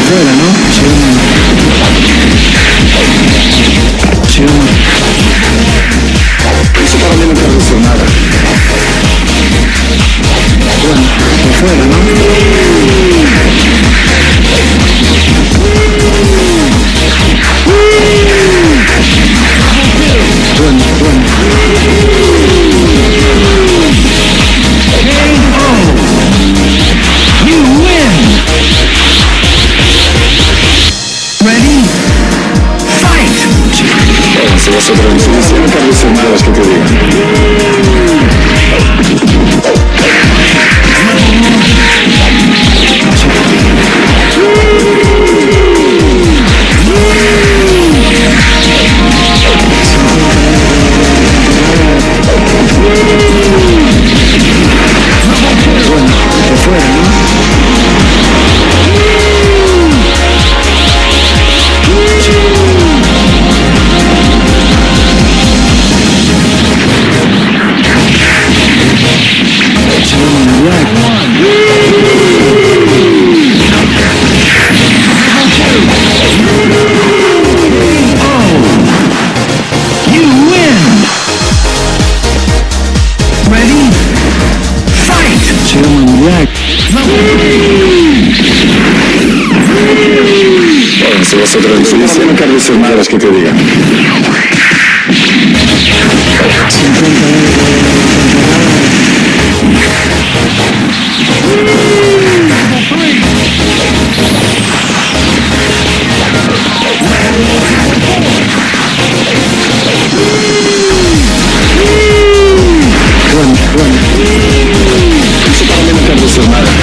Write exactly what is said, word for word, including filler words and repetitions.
fuera, ¿no? Sí, eso para mí no traduce nada. Bueno, por fuera, ¿no? Bueno, bueno. You win! Ready? Fight! Bueno, si vas a traducir, si no traduce nada las que te digan. Bueno, si vas a traducir, si no traduce nada las que te digan. Bueno, bueno. Eso para mí no traduce nada.